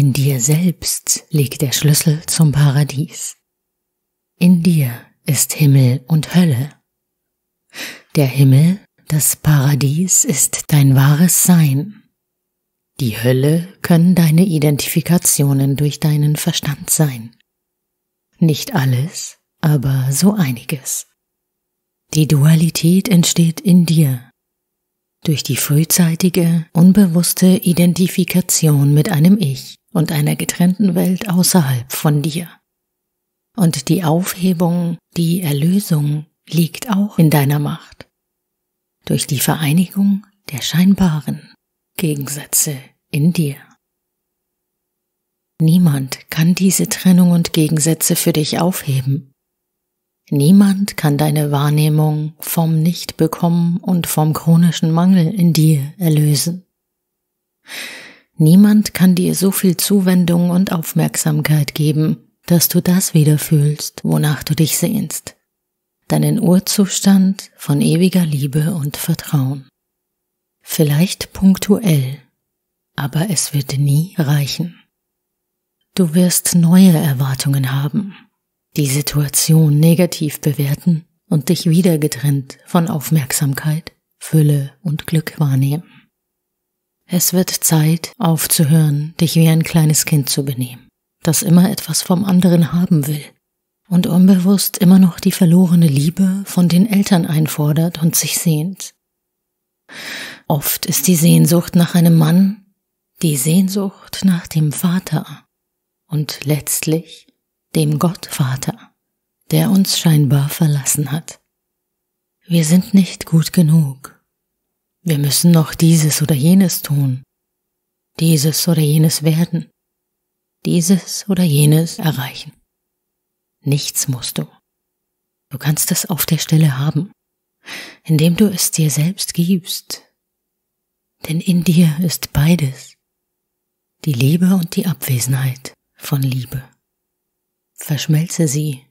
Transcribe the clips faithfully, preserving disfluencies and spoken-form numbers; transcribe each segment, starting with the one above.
In dir selbst liegt der Schlüssel zum Paradies. In dir ist Himmel und Hölle. Der Himmel, das Paradies, ist dein wahres Sein. Die Hölle können deine Identifikationen durch deinen Verstand sein. Nicht alles, aber so einiges. Die Dualität entsteht in dir, durch die frühzeitige, unbewusste Identifikation mit einem Ich und einer getrennten Welt außerhalb von dir. Und die Aufhebung, die Erlösung liegt auch in deiner Macht, durch die Vereinigung der scheinbaren Gegensätze in dir. Niemand kann diese Trennung und Gegensätze für dich aufheben. Niemand kann deine Wahrnehmung vom Nichtbekommen und vom chronischen Mangel in dir erlösen. Niemand kann dir so viel Zuwendung und Aufmerksamkeit geben, dass du das wieder fühlst, wonach du dich sehnst. Deinen Urzustand von ewiger Liebe und Vertrauen. Vielleicht punktuell, aber es wird nie reichen. Du wirst neue Erwartungen haben, die Situation negativ bewerten und dich wieder getrennt von Aufmerksamkeit, Fülle und Glück wahrnehmen. Es wird Zeit, aufzuhören, dich wie ein kleines Kind zu benehmen, das immer etwas vom anderen haben will und unbewusst immer noch die verlorene Liebe von den Eltern einfordert und sich sehnt. Oft ist die Sehnsucht nach einem Mann die Sehnsucht nach dem Vater und letztlich dem Gottvater, der uns scheinbar verlassen hat. Wir sind nicht gut genug. Wir müssen noch dieses oder jenes tun, dieses oder jenes werden, dieses oder jenes erreichen. Nichts musst du. Du kannst es auf der Stelle haben, indem du es dir selbst gibst. Denn in dir ist beides, die Liebe und die Abwesenheit von Liebe. Verschmelze sie.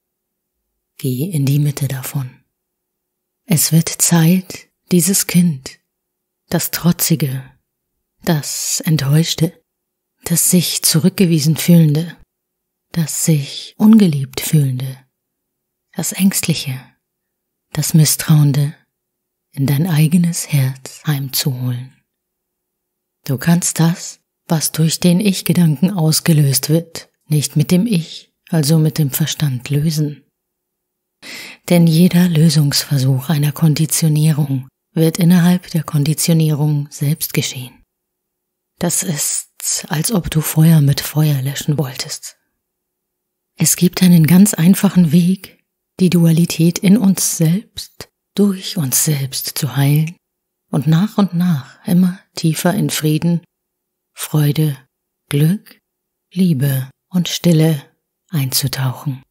Geh in die Mitte davon. Es wird Zeit, dieses Kind, das Trotzige, das Enttäuschte, das sich zurückgewiesen Fühlende, das sich ungeliebt Fühlende, das Ängstliche, das Misstrauende, in dein eigenes Herz heimzuholen. Du kannst das, was durch den Ich-Gedanken ausgelöst wird, nicht mit dem Ich, also mit dem Verstand lösen. Denn jeder Lösungsversuch einer Konditionierung wird innerhalb der Konditionierung selbst geschehen. Das ist, als ob du Feuer mit Feuer löschen wolltest. Es gibt einen ganz einfachen Weg, die Dualität in uns selbst, durch uns selbst zu heilen und nach und nach immer tiefer in Frieden, Freude, Glück, Liebe und Stille einzutauchen.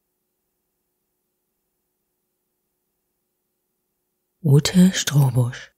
Ute Strohbusch.